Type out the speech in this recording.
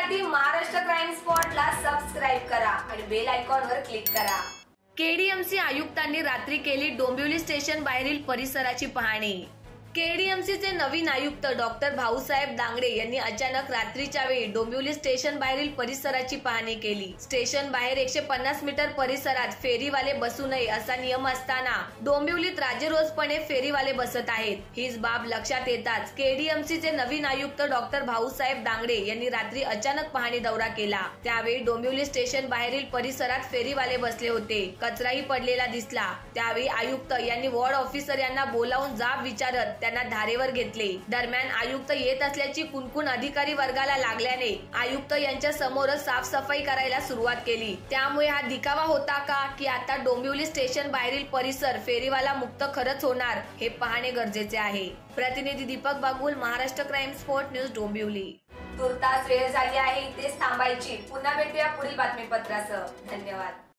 बातम्यांसाठी Maharashtra crime स्पॉटला subscribe करा आणि बेल आयकॉनवर क्लिक करा। केडीएमसी आयुक्तांनी रात्री केली डोंबिवली स्टेशन बाहेरील परिसराची पाहणी। केडीएमसीचे नवीन आयुक्त डॉक्टर भाऊसाहेब दांगडे यांनी अचानक रात्रीच्या वेळी डोंबिवली स्टेशन बाहेरील परिसराची पाहणी केली। स्टेशन बाहेर 150 मीटर परिसरात फेरीवाले बसू नये असा नियम असताना डोंबिवलीत राजेरोजपणे फेरीवाले बसत आहेत। हीच बाब लक्षात येताच केडीएमसीचे नवीन आयुक्त डॉक्टर भाऊसाहेब दांगडे यांनी रात्री अचानक पाहणी दौरा केला। त्यावेळी डोंबिवली स्टेशन बाहेरील परिसरात फेरीवाले बसले होते, कचराही पडलेला दिसला। त्यावेळी आयुक्त यांनी वॉर्ड ऑफिसर यांना बोलावून जाब विचारत त्यांना धारेवर घेतले। दरम्यान आयुक्त येत असल्याची कुणकुण अधिकारी वर्गाला लागल्याने आयुक्त यांच्या समोरच साफसफाई करायला सुरुवात केली। त्यामुळे हा दिखावा होता का की आता डोंबिवली स्टेशन बाहेरील परिसर फेरीवाला मुक्त खरंच होणार हे पाहणे गरजेचे आहे। प्रतिनिधी Deepak Bagul, Maharashtra crime spot news, Dombivli. तुर्तास वेळ झाली आहे, इथेच थांबायची। पुन्हा भेटूया पुढील बातमीपत्रासह। धन्यवाद।